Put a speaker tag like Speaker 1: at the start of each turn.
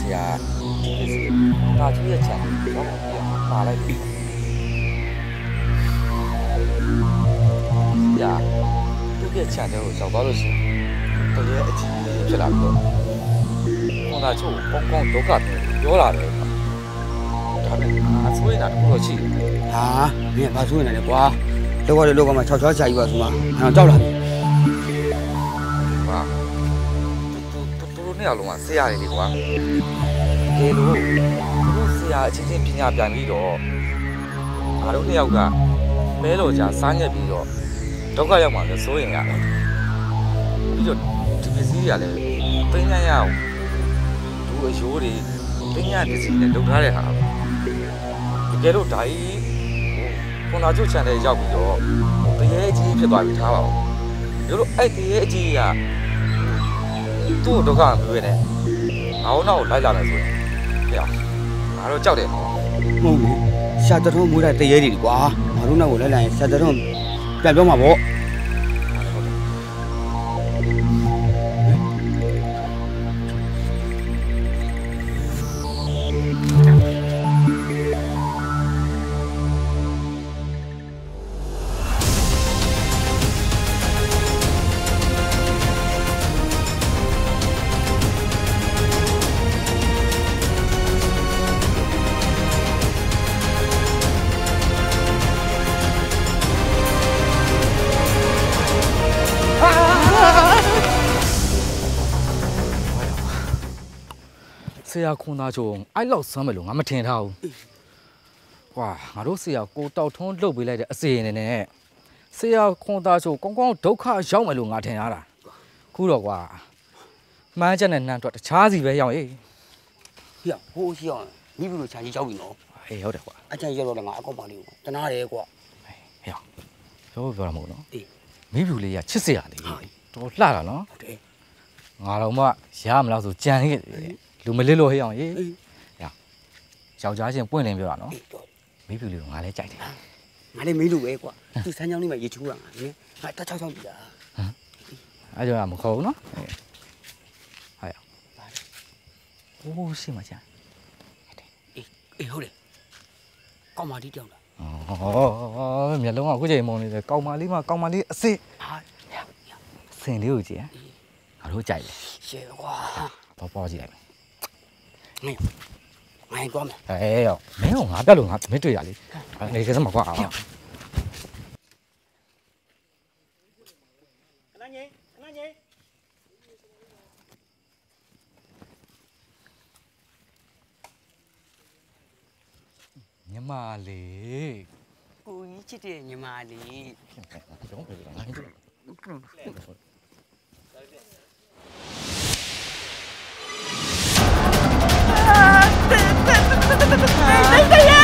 Speaker 1: ဆရာဒါကြီးရဲ့ချန်တော့ပါလိုက်ပြီညာသူ့ရဲ့ချန်တဲ့ကိုရောက်သွားလို့ရှိရင်တကယ်အကြီးဖြစ်လာပြီးတော့ခွန်သားချို့ကောင်းကောင်းဒုက္ခပြောလာတယ်ဒါပေမဲ့ဆွေးနေတာတခုတော့ရှိတယ်
Speaker 2: ဟာမင်းဘာဆွေးနေလဲကွာလောကတဲ့လောကမှာ6ချောရှာကြီးပါဆိုမှအဲ့တော့ကြောက်လာပြီ
Speaker 1: ဟာတူနဲ့အလုံးကဆရာတွေလေကွာဒီလိုဆရာအချင်းချင်းပညာပြန်ပြီးတော့ငါတို့နှစ်ယောက်ကမဲလို့ကြာစားညက်ပြီးတော့ဒုက္ခရောက်မှလည်းစိုးရင်ရတယ်ပြီးတော့ဒီပစ္စည်းတွေကလည်းတင်းညံ့ရအောင်ဒူအယိုးတွေတင်းညံ့ပစ္စည်းနဲ့လုပ်ထားတဲ့ဟာတကယ်လို့ဒါကြီးခွန်သာချုပ်ချန်တဲ့ရောက်ပြီးတော့တရေအကြီးဖြစ်သွားပြီထားပါဦးတို့အဲ့တရေအကြီးကသူ့ဒုက္ခမပြောနဲ့ငါ့နောက်လိုက်လာမယ်ဆိုရင်ဟဲ့ငါတို့ကြောက်တယ်
Speaker 2: ဟုတ်ဘူးရှာတထုံးမွေးတဲ့တရေတွေကွာငါတို့နောက်ကိုလိုက်လာရင်ရှာတထုံးပြန်ပြောမှာပေါ့
Speaker 1: ဆရာခွန်သားချုံအဲ့လောက်ဆွမ်းမယ်လို့ငါမထင်ထားဘူး။ကွာငါတို့ဆရာကိုတောက်ထွန်းလှုပ်ပေးလိုက်တဲ့အစီအရင်နဲ့ဆရာခွန်သားချုံကောင်းကောင်းဒုက္ခရောက်မယ်လို့ငါထင်ထားတာ။ခုတော့ကွာမှန်းချက်နဲ့နှမ်းတော့တခြားစီပဲရောက်ရေး
Speaker 2: ။ဟိဟိုးရှိအောင်မိဘူးလို့ခြံကြီးရောက်ပြီနော်
Speaker 1: ။ဟေးဟုတ်တယ်ကွာ
Speaker 2: ။အချမ်းရောက်တော့လည်းငါအကောက်ပါလေးကိုတနာတယ်ကွာ
Speaker 1: ။ဟေးပြောတာမဟုတ်နော်။မိဘူးလေးကချစ်စရာလေးတော်လှတာနော်။ဟုတ်တယ်။ငါတော့မှရမလားဆိုကြံခဲ့လူမလစ်လို့ဟေးအောင်ရေးယောက်ျားချင်းပွင့်လင်းပြောတာနော်မိဖြူလေးကိုငါလည်းကြိုက်တယ်
Speaker 2: ငါလည်းမေးလို့ပဲကွာသူစမ်းချောင်းလေးမှာရေချိုးတာငါနင်းငါတက်6ပြီလား
Speaker 1: အဲ့ကြောင့်မခေါ်ဘူးနော်ဟာရအိုးရှိမှချာ
Speaker 2: အေးဟုတ်တယ်ကောင်းမလေးတောင်းတာ
Speaker 1: မျက်လုံးကအခုချိန်မုံနေတယ်ကောင်းမလေးမှကောင်းမလေးအစစ်ဟာစင်လေးကိုကြည့်ငါတို့ကြိုက်တယ်
Speaker 2: ရှယ်ကွာ
Speaker 1: ပေါ်ကြည့်လိုက်
Speaker 2: ငါသွားမယ်
Speaker 1: ရောမင်းကငါပြတ်လို့ငါမတွေ့ရလေနေကစမှာကွာခဏငိမ့်ညီမလေး
Speaker 2: ကိုကြီးချစ်တဲ့ညီမလေး
Speaker 1: တော့ဘယ်လိုလဲငါတို့
Speaker 3: 哎呀！